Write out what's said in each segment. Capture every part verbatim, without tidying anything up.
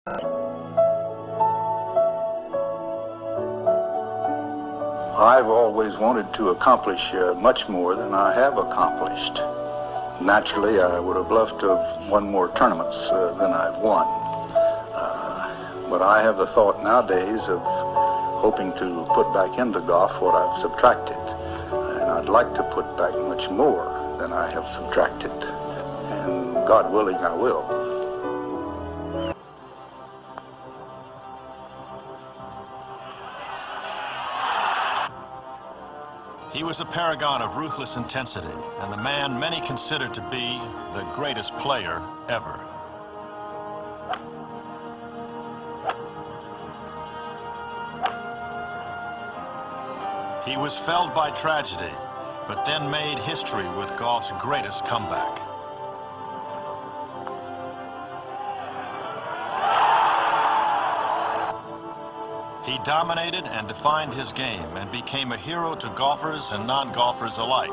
I've always wanted to accomplish uh, much more than I have accomplished. Naturally, I would have loved to have won more tournaments uh, than I've won. Uh, but I have the thought nowadays of hoping to put back into golf what I've subtracted. And I'd like to put back much more than I have subtracted. And God willing, I will. He was a paragon of ruthless intensity, and the man many consider to be the greatest player ever. He was felled by tragedy, but then made history with golf's greatest comeback. He dominated and defined his game and became a hero to golfers and non-golfers alike.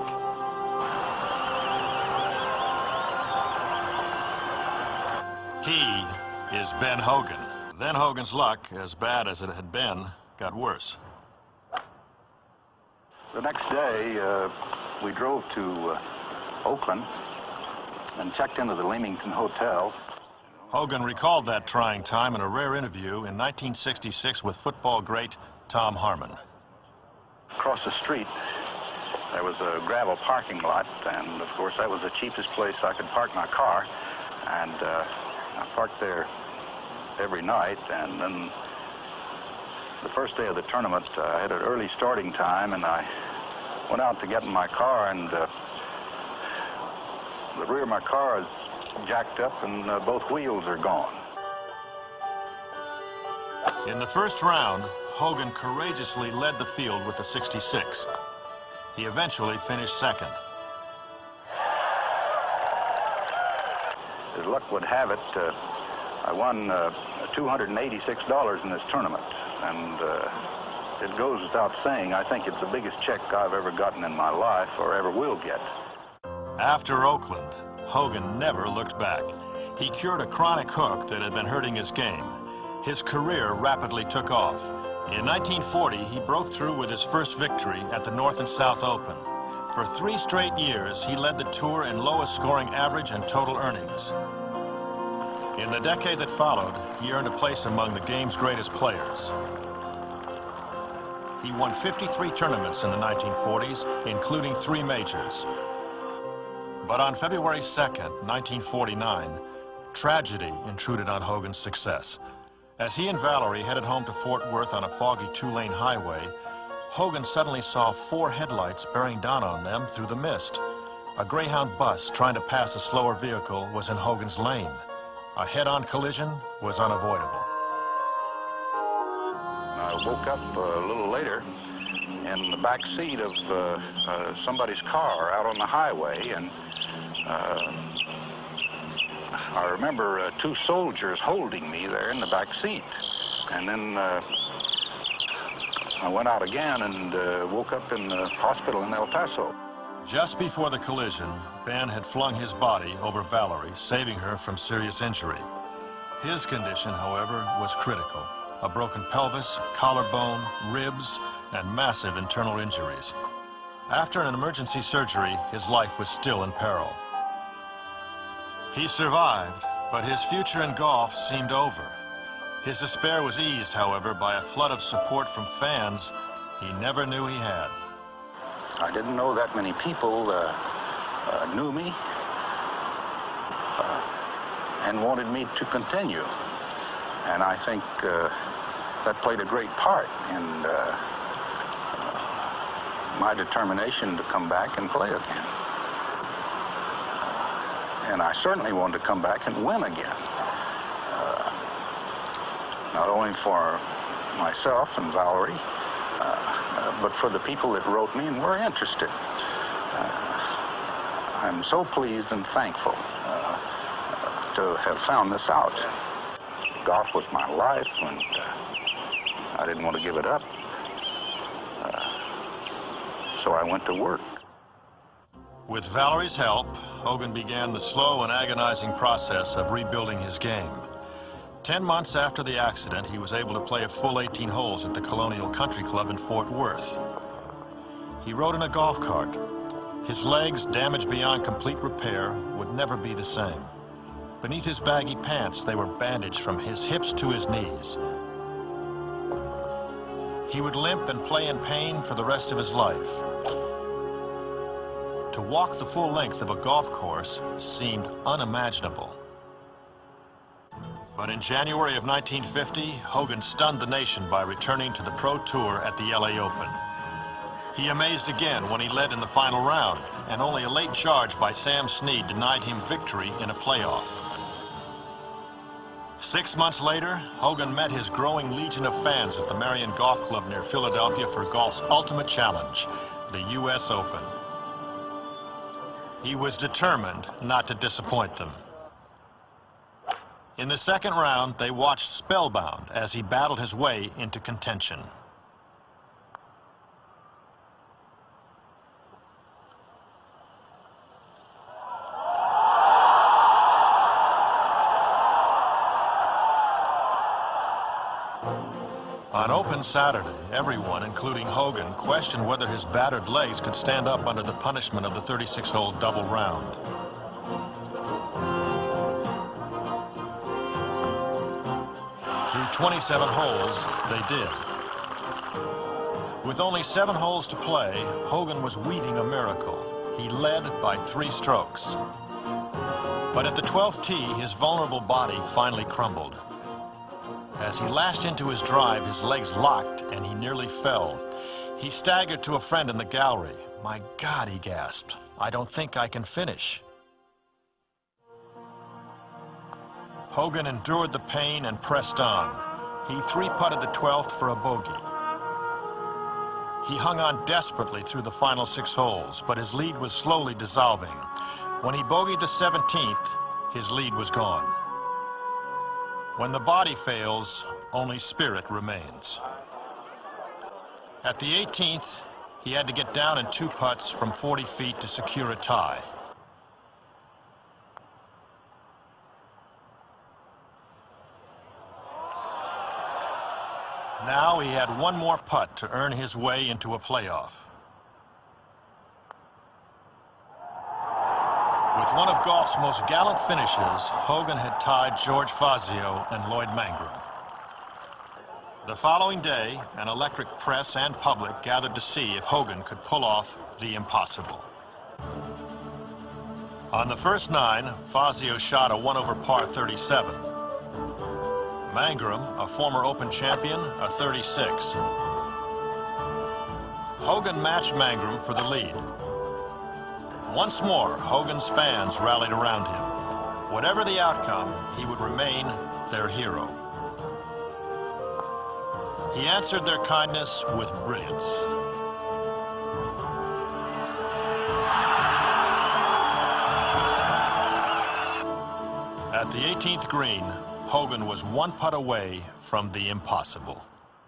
He is Ben Hogan. Then Hogan's luck, as bad as it had been, got worse. The next day, uh, we drove to uh, Oakland and checked into the Leamington Hotel. Hogan recalled that trying time in a rare interview in nineteen sixty-six with football great Tom Harmon. Across the street, there was a gravel parking lot, and of course that was the cheapest place I could park my car. And uh, I parked there every night, and then the first day of the tournament, uh, I had an early starting time, and I went out to get in my car, and uh, the rear of my car is jacked up, and uh, both wheels are gone. In the first round, Hogan courageously led the field with the sixty-six. He eventually finished second. As luck would have it, uh, I won uh, two hundred eighty-six dollars in this tournament, and uh, it goes without saying, I think it's the biggest check I've ever gotten in my life or ever will get. After Oakland, Hogan never looked back. He cured a chronic hook that had been hurting his game. His career rapidly took off. In nineteen forty, he broke through with his first victory at the North and South Open. For three straight years, he led the tour in lowest scoring average and total earnings. In the decade that followed, he earned a place among the game's greatest players. He won fifty-three tournaments in the nineteen forties, including three majors. But on February second, nineteen forty-nine, tragedy intruded on Hogan's success. As he and Valerie headed home to Fort Worth on a foggy two-lane highway, Hogan suddenly saw four headlights bearing down on them through the mist. A Greyhound bus trying to pass a slower vehicle was in Hogan's lane. A head-on collision was unavoidable. I woke up a little later in the back seat of uh, uh, somebody's car out on the highway, and uh, I remember uh, two soldiers holding me there in the back seat. And then uh, I went out again and uh, woke up in the hospital in El Paso. Just before the collision, Ben had flung his body over Valerie, saving her from serious injury. His condition, however, was critical. A broken pelvis, collarbone, ribs, and massive internal injuries. After an emergency surgery, his life was still in peril. He survived, but his future in golf seemed over. His despair was eased, however, by a flood of support from fans he never knew he had. I didn't know that many people uh, uh, knew me uh, and wanted me to continue. And I think uh, that played a great part in uh, uh, my determination to come back and play again. Uh, and I certainly wanted to come back and win again. Uh, not only for myself and Valerie, uh, uh, but for the people that wrote me and were interested. Uh, I'm so pleased and thankful uh, uh, to have found this out. Golf was my life, and uh, I didn't want to give it up. Uh, so I went to work. With Valerie's help, Hogan began the slow and agonizing process of rebuilding his game. Ten months after the accident, he was able to play a full eighteen holes at the Colonial Country Club in Fort Worth. He rode in a golf cart. His legs, damaged beyond complete repair, would never be the same. Beneath his baggy pants, they were bandaged from his hips to his knees. He would limp and play in pain for the rest of his life. To walk the full length of a golf course seemed unimaginable. But in January of nineteen fifty, Hogan stunned the nation by returning to the Pro Tour at the L A Open. He amazed again when he led in the final round, and only a late charge by Sam Snead denied him victory in a playoff. Six months later, Hogan met his growing legion of fans at the Marion Golf Club near Philadelphia for golf's ultimate challenge, the U S Open. He was determined not to disappoint them. In the second round, they watched spellbound as he battled his way into contention. On Open Saturday, everyone, including Hogan, questioned whether his battered legs could stand up under the punishment of the thirty-six hole double round. Through twenty-seven holes, they did. With only seven holes to play, Hogan was weaving a miracle. He led by three strokes. But at the twelfth tee, his vulnerable body finally crumbled. As he lashed into his drive, his legs locked and he nearly fell. He staggered to a friend in the gallery. "My God," he gasped, "I don't think I can finish." Hogan endured the pain and pressed on. He three-putted the twelfth for a bogey. He hung on desperately through the final six holes, but his lead was slowly dissolving. When he bogeyed the seventeenth, his lead was gone. When the body fails, only spirit remains. At the eighteenth, he had to get down in two putts from forty feet to secure a tie. Now he had one more putt to earn his way into a playoff. With one of golf's most gallant finishes, Hogan had tied George Fazio and Lloyd Mangrum. The following day, an electric press and public gathered to see if Hogan could pull off the impossible. On the first nine, Fazio shot a one over par thirty-seven. Mangrum, a former Open champion, a thirty-six. Hogan matched Mangrum for the lead. Once more, Hogan's fans rallied around him. Whatever the outcome, he would remain their hero. He answered their kindness with brilliance. At the eighteenth green, Hogan was one putt away from the impossible.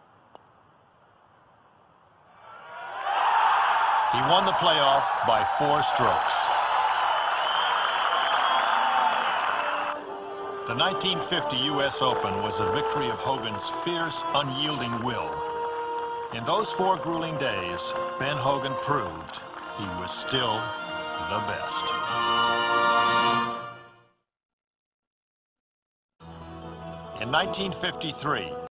He won the playoff by four strokes. The nineteen fifty U S Open was a victory of Hogan's fierce, unyielding will. In those four grueling days, Ben Hogan proved he was still the best. In nineteen fifty-three,